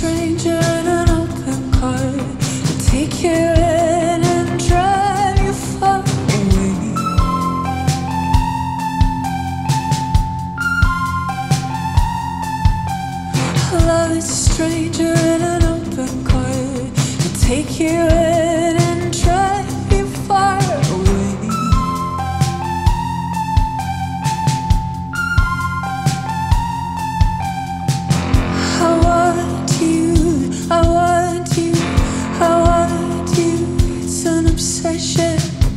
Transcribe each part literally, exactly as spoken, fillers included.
stranger in an open car to take you in and drive you far away. Love is a stranger in an open car to take you in and drive you far away. I want you, I want you, I want you, it's an obsession.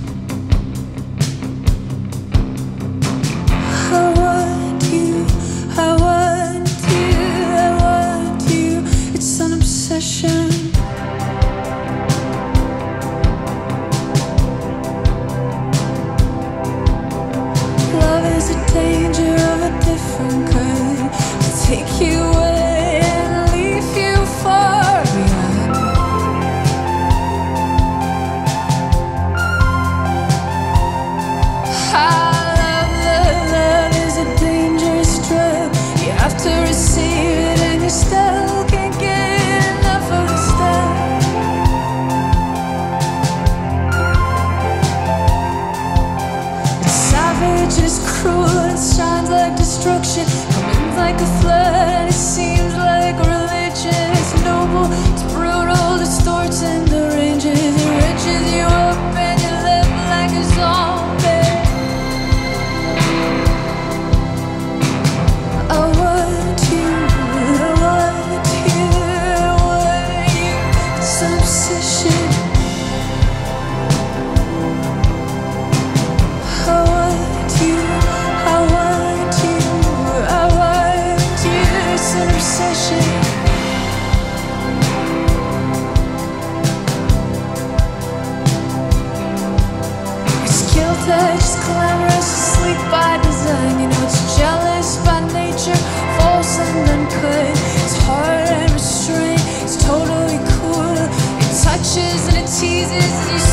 I want you, I want you, I want you, it's an obsession. Love is a danger of a different kind to take you away and leave you far behind. I love, love, love is a dangerous drug. You have to receive it and you still can't get enough of the stuff. It's savage, it's cruel, it shines like destruction, comes like a flood, and it seems like religion. It's noble, it's brutal, distorts and deranges. It wrenches you up and you live like a zombie. I want you, I want you, I want you, it's an obsession. I want you, I want you, I want you, it's an obsession. It's guilt edged, glamorous, sleek by design. You know it's jealous by nature, false and uncut. It's hard and restrained, it's totally cool. It touches and it teases and you